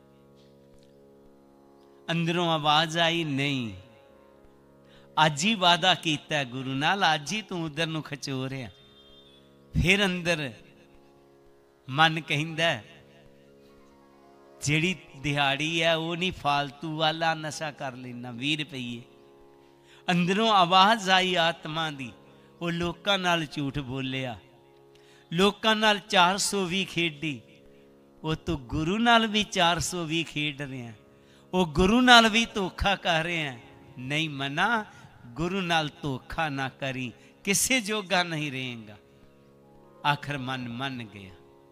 अंदरों आवाज आई नहीं अज ही वादा किया गुरु नाल, अज ही तू उधर नूं खचो रहा। फिर अंदर मन कहंदा जिहड़ी दिहाड़ी है वो नहीं फालतू वाला नशा कर लेना बीस रुपये। अंदरों आवाज आई आत्मा दी, वो लोकां नाल झूठ बोलिया, लोकां नाल चार सौ भी खेडी। वो तू गुरु नाल भी चार सौ भी खेड रहा, वो गुरु नाल भी धोखा कर रहे हैं। नहीं मना, गुरु नाल धोखा ना करी, किसे जोगा नहीं रहेगा। आखिर मन मन गया।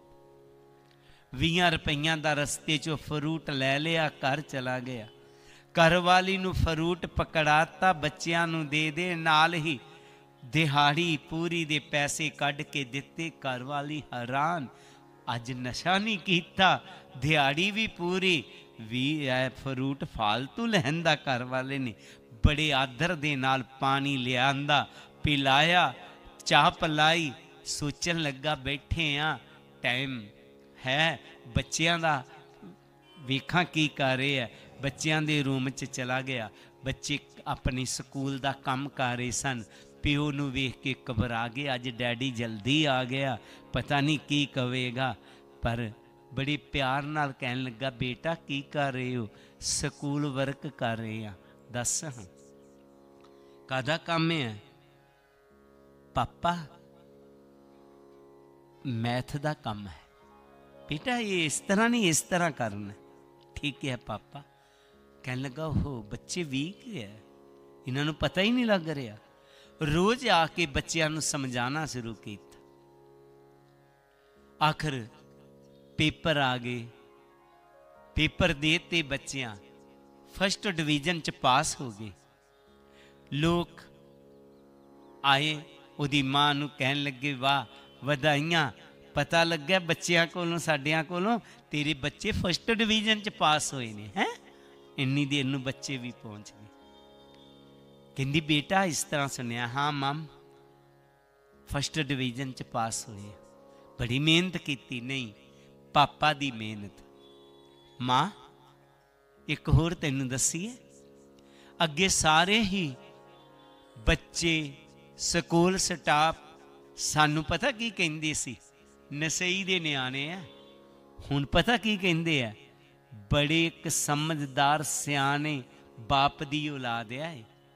बीस रुपया का रस्ते चो फ्रूट लै लिया, घर चला गया। घर वाली नू फ्रूट पकड़ाता, बच्चियां नू दे दे, नाल ही दिहाड़ी पूरी दे पैसे कढ़ के दिते। घर वाली हैरान, अज नशा नहीं कीता, दिहाड़ी भी पूरी, भी है फ्रूट फालतू लैंदा। घर वाले ने बड़े आदर दे नाल पानी लिया, पिलाया, चाह पिलाई। सोचन लगा बैठे हाँ टाइम है बच्चियां दा, वेखा की कर रहे है। बच्चियां दे रूम च चला गया। बच्चे अपने स्कूल दा काम कर रहे सन। प्यो नू वेख के घबरा गए, अज डैडी जल्दी आ गया, पता नहीं की कवेगा। पर बड़े प्यार नाल कहन लगा, बेटा की कर रहे हो? स्कूल वर्क कर रहे हैं। दस हाँ कादा काम है? पापा मैथ दा काम है। बेटा ये इस तरह नहीं, इस तरह करना। ठीक है पापा। कहने लगा हो बच्चे वीक है, इन्होंने पता ही नहीं लग रहा। रोज आके बच्चों को समझाना शुरू किया। आखिर पेपर आ गए। पेपर देते बच्चियां, फर्स्ट डिवीजन च पास हो गए। लोग आए, उदी मां नू कहन लगे वाह वधाइयां, पता लग्या बच्चों को साडियां कोलों तेरे बच्चे फर्स्ट डिवीजन च पास होए ने हैं। इन्नी देर नू बच्चे भी पहुंच गए। कहती बेटा इस तरह सुनिया? हाँ मम, फस्ट डिवीजन च पास होए, बड़ी मेहनत की। नहीं, पापा दी मेहनत। माँ एक होर तैनूं दसीए, अगे सारे ही बच्चे स्कूल स्टाफ सानू पता की कहंदे सी? नसई दे न्याणे आ। हुण पता की कहंदे आ? बड़े एक समझदार सियाने बाप दी औलाद है।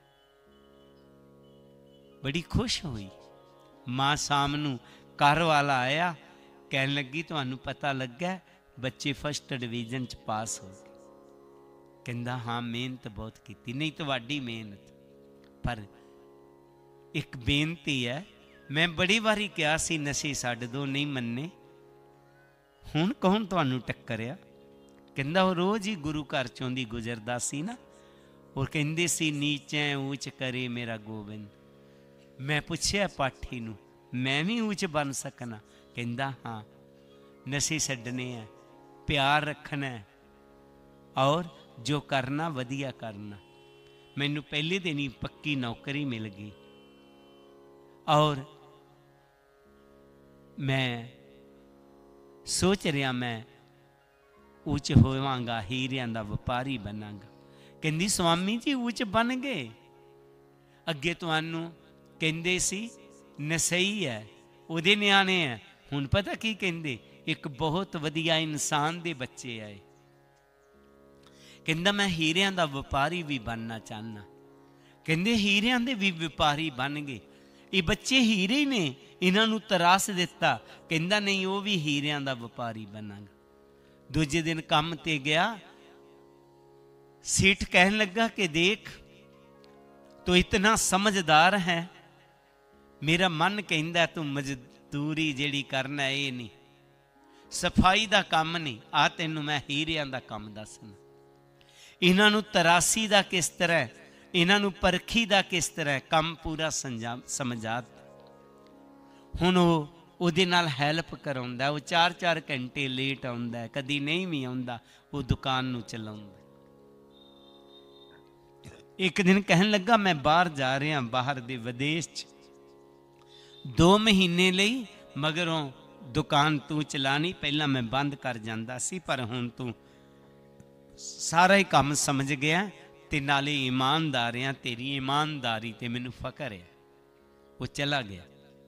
बड़ी खुश हुई मां। शाम नूं घर वाला आया, कहन लगी तुहानू पता लगा बच्चे फस्ट डिवीजन च पास हो गए? कहंदा हाँ मेहनत बहुत की। नहीं तुहाडी मेहनत, पर एक बेनती है, मैं बड़ी बारी कहा सी नशे छड्ड दो, नहीं मन्ने। हुण कौन तुहानू टक्करिया? कहंदा वो रोज ही गुरु घर चों दी गुजरदा सी ना, और कहंदे सी नीचे ऊंच करे मेरा गोबिंद। मैं पुछया पाठी नू, मैं भी ऊंच बन सकना? कहंदा हाँ, नशे छड्डने है, प्यार रखना है, और जो करना वधिया करना। मैनू पहले दिन ही पक्की नौकरी मिल गई, और मैं सोच रहा मैं ऊंच होवांगा, हीरियां दा व्यापारी बनांगा। कहंदी स्वामी जी ऊंच बन गए? अगे तुहानू कहंदे सी नसई है, उहदे न्याणे है। हुण पता की कहंदे? एक बहुत वधिया इंसान दे बच्चे आए। कहंदा मैं हीरियां दा व्यापारी भी बनना चाहना। कहंदे हीरियां दे भी व्यापारी बन गए? ये बच्चे हीरे ही ने, इन्हां नू तरास दिता। कहंदा नहीं, वो भी हीरियां दा व्यापारी बनांगा। दूजे दिन काम ते गया, सेठ कहन लगा कि देख तो इतना समझदार है, मेरा मन कहंदा तू मजदूरी जेड़ी करना ये नहीं, सफाई दा काम नहीं, आ तैनू मैं हीरियां दा काम दसना। इन्हां नू तरासी दा किस तरह, इन्हां नू परखी दा किस तरह, काम पूरा समझा। हुण ਉਹਦੇ ਨਾਲ ਹੈਲਪ ਕਰਾਉਂਦਾ। ਉਹ ਚਾਰ ਚਾਰ ਘੰਟੇ ਲੇਟ ਆਉਂਦਾ, ਕਦੀ ਨਹੀਂ ਵੀ ਆਉਂਦਾ, ਉਹ ਦੁਕਾਨ ਨੂੰ ਚਲਾਉਂਦਾ। ਇੱਕ ਦਿਨ ਕਹਿਣ ਲੱਗਾ ਮੈਂ ਬਾਹਰ ਜਾ ਰਿਹਾ, ਬਾਹਰ ਦੇ ਵਿਦੇਸ਼ 'ਚ ਦੋ ਮਹੀਨੇ ਲਈ, ਮਗਰੋਂ ਦੁਕਾਨ ਤੂੰ ਚਲਾਣੀ, ਪਹਿਲਾਂ ਮੈਂ ਬੰਦ ਕਰ ਜਾਂਦਾ ਸੀ, ਪਰ ਹੁਣ ਤੂੰ ਸਾਰਾ ਹੀ ਕੰਮ ਸਮਝ ਗਿਆ ਤੇ ਨਾਲੇ ਇਮਾਨਦਾਰ ਆ, ਤੇਰੀ ਇਮਾਨਦਾਰੀ ਤੇ ਮੈਨੂੰ ਫਕਰ ਹੈ। ਉਹ ਚਲਾ ਗਿਆ।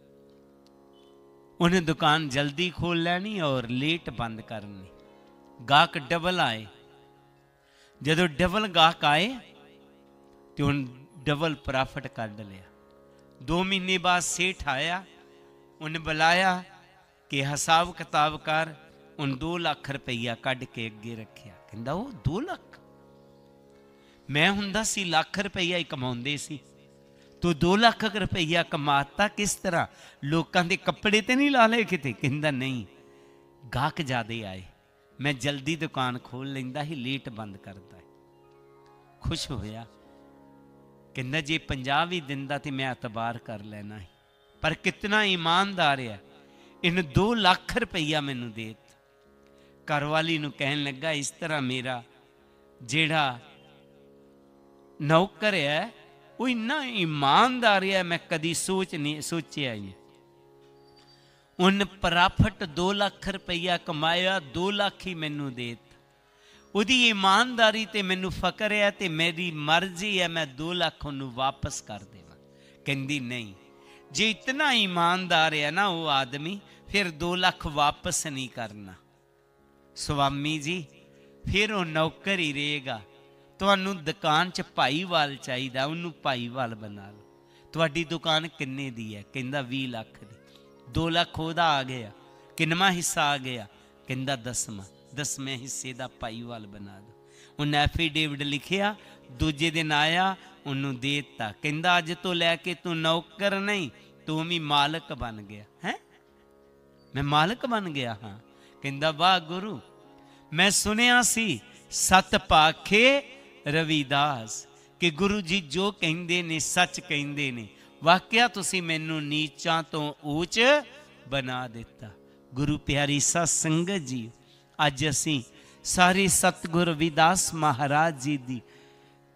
उन्हें दुकान जल्दी खोल लैनी और लेट बंद करनी। गाहक डबल आए, जदों डबल गाहक आए तो उन्हें डबल प्रॉफिट कढ़ लिया। दो महीने बाद सेठ आया, उन्हें बुलाया कि हिसाब किताब कर। उन दो लाख रुपया कढ़ के अगे रखिया। कहंदा वो दो लाख? मैं हुंदा सी लाख रुपया ही कमाउंदे सी, तो दो लाख रुपया कमाता किस तरह? लोगों के कपड़े तो नहीं ला ले किते? कहंदा नहीं, गाहक ज्यादा आए, मैं जल्दी दुकान खोल लेंदा ही, लेट बंद करता है। खुश होया, कहंदा जे पंजाब ही दिंदा तो मैं एतबार कर लेना है, पर कितना ईमानदार है, इन दो लाख रुपया मैनू दे दिता। घरवाली नू कहन लगा इस तरह मेरा जेड़ा नौकर है वो इन्ना ईमानदार है, मैं कदी सोच नहीं सोचिया ही। उन प्रॉफिट दो लाख रुपया कमाया, दो लाख ही मैनू दे दिता। उहदी ईमानदारी ते मैनू फकर है, ते मेरी मर्जी है मैं दो लाख उन्होंने वापस कर देवां। कहंदी नहीं, जे इतना ईमानदार है ना वो आदमी, फिर दो लाख वापस नहीं करना। स्वामी जी फिर वो नौकर ही रहेगा। तुहानू दुकान च भाईवाल चाहिए, उन्होंने भाईवाल बना लो। तुहाडी दुकान किन्ने दी है? कहंदा बीस लाख दी। दो लाख ओहदा आ गया, किन्नवा हिस्सा आ गया? कहंदा दसवां। दसवें हिस्से का भाईवाल बना दो। उन्हें एफीडेविट लिखिया, दूजे दिन आया, उन्होंने दे दिता। कहंदा अज तो लैके तू नौकर नहीं, तू भी मालक बन गया है। मैं मालक बन गया? हाँ। कहंदा वाह गुरु, मैं सुनिया सी सत पाखे रविदास कि गुरु जी जो कहंदे ने सच कहंदे ने। वाकया तुसी मैनू नीचां तो ऊंच बना दिता। गुरु प्यारी सा संगत जी, अज असी सारे सतगुर रविदास महाराज जी दी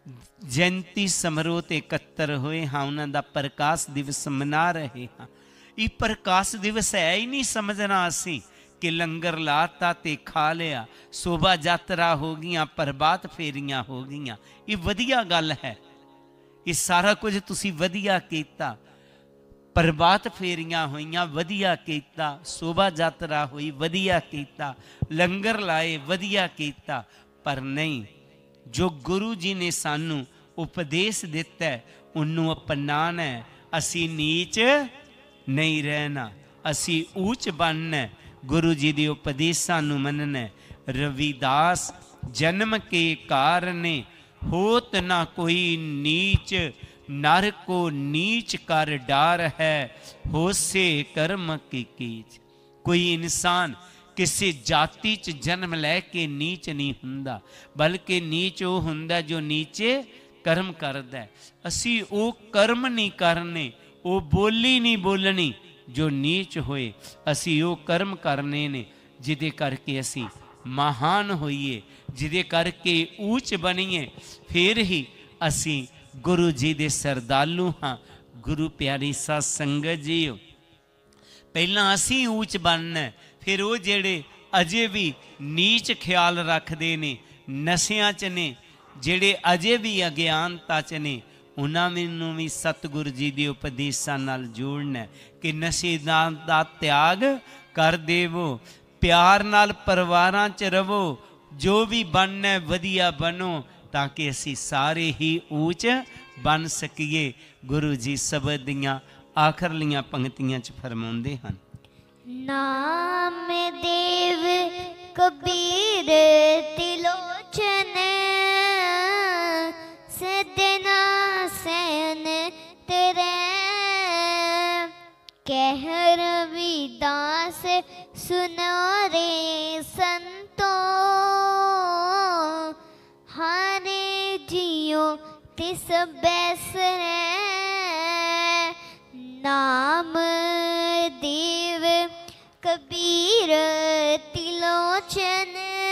ਜਯੰਤੀ ਸਮਾਰੋਹ ਤੇ ਇਕੱਤਰ ਹੋਏ ਹਾਂ, ਉਹਨਾਂ ਦਾ ਪ੍ਰਕਾਸ਼ ਦਿਵਸ ਮਨਾ ਰਹੇ ਹਾਂ। ਇਹ ਪ੍ਰਕਾਸ਼ ਦਿਵਸ ਹੈ ਹੀ ਨਹੀਂ ਸਮਝਣਾ ਅਸੀਂ ਕਿ ਲੰਗਰ ਲਾਤਾ ਤੇ ਖਾ ਲਿਆ, ਸ਼ੋਭਾ ਯਾਤਰਾ ਹੋ ਗਈਆਂ, ਪ੍ਰਭਾਤ ਫੇਰੀਆਂ ਹੋ ਗਈਆਂ। ਇਹ ਵਧੀਆ ਗੱਲ ਹੈ, ਇਹ ਸਾਰਾ ਕੁਝ ਤੁਸੀਂ ਵਧੀਆ ਕੀਤਾ। ਪ੍ਰਭਾਤ ਫੇਰੀਆਂ ਹੋਈਆਂ, ਵਧੀਆ ਕੀਤਾ। ਸ਼ੋਭਾ ਯਾਤਰਾ ਹੋਈ, ਵਧੀਆ ਕੀਤਾ। ਲੰਗਰ ਲਾਏ, ਵਧੀਆ ਕੀਤਾ। ਪਰ ਨਹੀਂ, ਜੋ ਗੁਰੂ ਜੀ ਨੇ ਸਾਨੂੰ ਉਪਦੇਸ਼ ਦਿੱਤਾ ਉਹਨੂੰ ਅਪਣਾਉਣਾ ਹੈ। ਅਸੀਂ ਨੀਚ ਨਹੀਂ ਰਹਿਣਾ, ਅਸੀਂ ਉੱਚ ਬਣਨਾ। ਗੁਰੂ ਜੀ ਦੇ ਉਪਦੇਸ਼ਾਂ ਨੂੰ ਮੰਨਣਾ। ਰਵਿਦਾਸ ਜਨਮ ਕੇ ਕਾਰਨੇ ਹੋਤ ਨਾ ਕੋਈ ਨੀਚ, ਨਰ ਕੋ ਨੀਚ ਕਰ ਡਾਰ ਹੈ, ਹੋਸੇ ਕਰਮ ਕੀ कीच। ਕੋਈ ਇਨਸਾਨ ਕਿਸੇ ਜਾਤੀ 'ਚ ਜਨਮ ਲੈ ਕੇ ਨੀਚ ਨਹੀਂ ਹੁੰਦਾ, ਬਲਕਿ ਨੀਚ ਉਹ ਹੁੰਦਾ ਜੋ ਨੀਚੇ ਕਰਮ ਕਰਦਾ। ਅਸੀਂ ਉਹ ਕਰਮ ਨਹੀਂ ਕਰਨੇ, ਉਹ ਬੋਲੀ ਨਹੀਂ ਬੋਲਣੀ ਜੋ ਨੀਚ ਹੋਏ। ਅਸੀਂ ਉਹ ਕਰਮ ਕਰਨੇ ਨੇ ਜਿਹਦੇ ਕਰਕੇ ਅਸੀਂ ਮਹਾਨ ਹੋਈਏ, ਜਿਹਦੇ ਕਰਕੇ ਉੱਚ ਬਣੀਏ। ਫਿਰ ਹੀ ਅਸੀਂ ਗੁਰੂ ਜੀ ਦੇ ਸਰਦਾਲੂ ਹਾਂ। ਗੁਰੂ ਪਿਆਰੀ ਸਾਧ ਸੰਗਤ ਜੀ, ਪਹਿਲਾਂ ਅਸੀਂ ਉੱਚ ਬਣਨਾ, ਫਿਰ ਉਹ ਜਿਹੜੇ ਅਜੇ ਵੀ ਨੀਚ ਖਿਆਲ ਰੱਖਦੇ ਨੇ, ਨਸ਼ਿਆਂ 'ਚ ਨੇ, ਜਿਹੜੇ ਅਜੇ ਵੀ ਅਗਿਆਨਤਾ 'ਚ ਨੇ, ਉਹਨਾਂ ਨੂੰ ਵੀ ਸਤਿਗੁਰੂ ਜੀ ਦੇ ਉਪਦੇਸ਼ਾਂ ਨਾਲ ਜੋੜਨਾ ਕਿ ਨਸ਼ੇ ਦਾ ਤਿਆਗ ਕਰ ਦੇਵੋ, ਪਿਆਰ ਨਾਲ ਪਰਿਵਾਰਾਂ 'ਚ ਰਵੋ, ਜੋ ਵੀ ਬਣਨਾ ਵਧੀਆ ਬਣੋ, ਤਾਂ ਕਿ ਅਸੀਂ ਸਾਰੇ ਹੀ ਉੱਚ ਬਣ ਸਕੀਏ। ਗੁਰੂ ਜੀ ਸ਼ਬਦ ਦੀਆਂ ਆਖਰਲੀਆਂ ਪੰਕਤੀਆਂ 'ਚ ਫਰਮਾਉਂਦੇ ਹਨ, ਨਾਮ ਦੇਵ ਕਬੀਰ ਤਿਲੋਚਨ, ਸਦਨਾ ਸੈਨ ਤੇਰੇ, ਕਹਿ ਰਵਿਦਾਸ ਸੁਨੋ ਰੇ ਸੰਤੋ, ਹਾਰੇ ਜਿਉ ਤਿਸ ਬੈਸਰੇ। ਨਾਮ ਦੇਵ ਕਬੀਰ ਤਿਲੋਚਨ,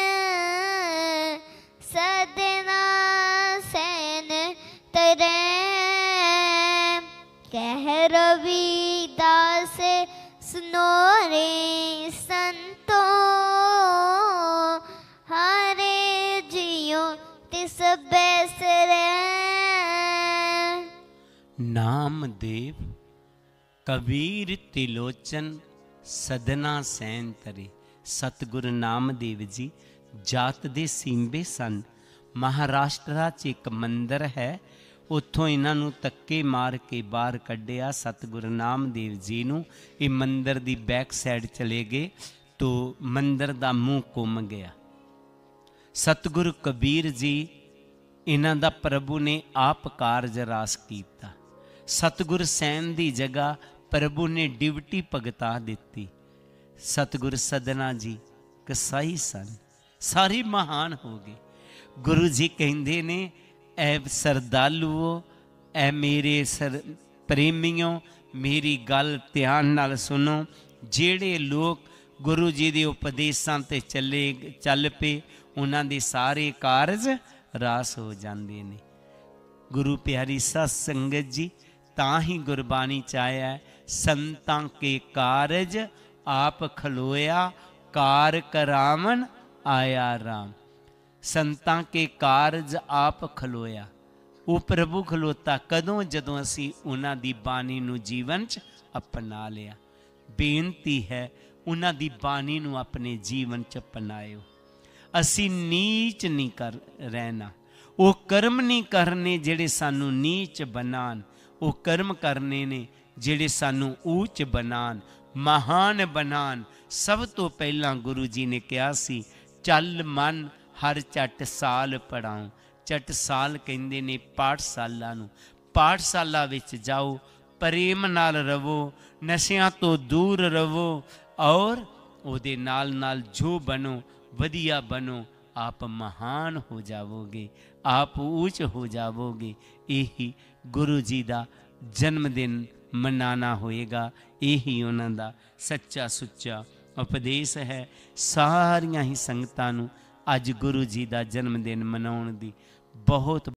ਸਦਨਾ ਸੈਨ ਤਰੇ, ਕਹਿ ਰਵਿਦਾਸ ਸੁਨੋ ਰੇ ਸੰਤੋ, ਹਾਰੇ ਜਿਉ ਤਿਸ ਬੈਸਰੇ। ਨਾਮਦੇਵ ਕਬੀਰ ਤਿਲੋਚਨ ਸਦਨਾ ਸੈਨ ਤਰੇ। ਸਤਿਗੁਰੂ ਨਾਮਦੇਵ ਜੀ ਜਾਤ ਦੇ ਸਿੰਬੇ ਸਨ। ਮਹਾਰਾਸ਼ਟਰਾ 'ਚ ਇੱਕ ਮੰਦਰ ਹੈ, ਉੱਥੋਂ ਇਹਨਾਂ ਨੂੰ ਧੱਕੇ ਮਾਰ ਕੇ ਬਾਹਰ ਕੱਢਿਆ ਸਤਿਗੁਰੂ ਨਾਮਦੇਵ ਜੀ ਨੂੰ। ਇਹ ਮੰਦਰ ਦੀ ਬੈਕ ਸਾਈਡ ਚਲੇ ਗਏ ਤੋ ਮੰਦਰ ਦਾ ਮੂੰਹ ਘੁੰਮ ਗਿਆ। ਸਤਿਗੁਰੂ ਕਬੀਰ ਜੀ ਇਹਨਾਂ ਦਾ ਪ੍ਰਭੂ ਨੇ ਆਪ ਕਾਰਜ ਰਾਸ ਕੀਤਾ। ਸਤਿਗੁਰ ਸੈਨ ਦੀ ਜਗ੍ਹਾ ਪ੍ਰਭੂ ਨੇ ਡਿਵਟੀ ਭਗਤਾ ਦਿੱਤੀ। ਸਤਿਗੁਰ ਸਦਨਾ ਜੀ ਕਸਾਈ ਸਨ, ਸਾਰੇ ਮਹਾਨ ਹੋ ਗਏ। ਗੁਰੂ ਜੀ ਕਹਿੰਦੇ ਨੇ, ਐ ਸਰਦਾਲੂਓ, ਐ ਮੇਰੇ ਸਰ ਪ੍ਰੇਮੀਓ, ਮੇਰੀ ਗੱਲ ਧਿਆਨ ਨਾਲ ਸੁਣੋ। ਜਿਹੜੇ ਲੋਕ ਗੁਰੂ ਜੀ ਦੇ ਉਪਦੇਸ਼ਾਂ ਤੇ ਚੱਲੇ ਚੱਲ ਪਏ, ਉਹਨਾਂ ਦੇ ਸਾਰੇ ਕਾਰਜ ਰਾਸ ਹੋ ਜਾਂਦੇ ਨੇ। ਗੁਰੂ ਪਿਆਰੀ ਸਾਧ ਸੰਗਤ ਜੀ, ਤਾਂ ਹੀ ਗੁਰਬਾਣੀ 'ਚ ਆਇਆ, ਸੰਤਾਂ ਕੇ ਕਾਰਜ ਆਪ ਖਲੋਇਆ, ਕਾਰ ਕਰਾਵਨ ਆਇਆ ਰਾਮ। ਸੰਤਾਂ ਕੇ ਕਾਰਜ ਆਪ ਖਲੋਇਆ, ਉਹ ਪ੍ਰਭੂ ਖਲੋਤਾ ਕਦੋਂ? ਜਦੋਂ ਅਸੀਂ ਉਹਨਾਂ ਦੀ ਬਾਣੀ ਨੂੰ ਜੀਵਨ 'ਚ ਅਪਣਾ ਲਿਆ। ਬੇਨਤੀ ਹੈ, ਉਹਨਾਂ ਦੀ ਬਾਣੀ ਨੂੰ ਆਪਣੇ ਜੀਵਨ 'ਚ ਅਪਣਾਇਓ। ਅਸੀਂ ਨੀਚ ਨਹੀਂ ਕਰ ਰਹਿਣਾ, ਉਹ ਕਰਮ ਨਹੀਂ ਕਰਨੇ ਜਿਹੜੇ ਸਾਨੂੰ ਨੀਚ ਬਣਾਉਣ, ਉਹ ਕਰਮ ਕਰਨੇ ਨੇ ਜਿਹੜੇ ਸਾਨੂੰ ਉੱਚ ਬਣਾਉਣ, ਮਹਾਨ ਬਣਾਉਣ। ਸਭ ਤੋਂ ਪਹਿਲਾਂ ਗੁਰੂ ਜੀ ਨੇ ਕਿਹਾ ਸੀ, ਚੱਲ ਮਨ ਹਰ ਚੱਟ ਸਾਲ ਪੜਾਉ। ਚੱਟ ਸਾਲ ਕਹਿੰਦੇ ਨੇ ਪਾਠਸ਼ਾਲਾ ਨੂੰ। ਪਾਠਸ਼ਾਲਾ ਵਿੱਚ ਜਾਓ, ਪ੍ਰੇਮ ਨਾਲ ਰਵੋ, ਨਸ਼ਿਆਂ ਤੋਂ ਦੂਰ ਰਵੋ, ਔਰ ਉਹਦੇ ਨਾਲ ਨਾਲ ਜੋ ਬਣੋ ਵਧੀਆ ਬਣੋ। ਆਪ ਮਹਾਨ ਹੋ ਜਾਵੋਗੇ, ਆਪ ਉੱਚ ਹੋ ਜਾਵੋਗੇ। ਇਹੀ ਗੁਰੂ ਜੀ ਦਾ ਜਨਮ ਦਿਨ ਮਨਾਣਾ ਹੋਏਗਾ। ਇਹੀ ਉਹਨਾਂ ਦਾ ਸੱਚਾ ਸੁੱਚਾ ਉਪਦੇਸ਼ ਹੈ। ਸਾਰੀਆਂ ਹੀ ਸੰਗਤਾਂ ਨੂੰ ਅੱਜ ਗੁਰੂ ਜੀ ਦਾ ਜਨਮ ਦਿਨ ਮਨਾਉਣ ਦੀ ਬਹੁਤ